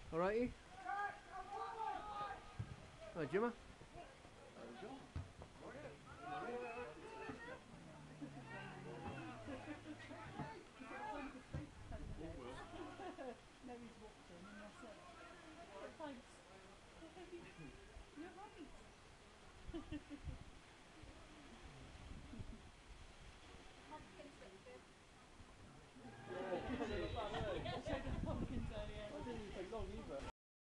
Alrighty? Hi, Jimmer. No, he's watching, and that's it. Thanks. You're right.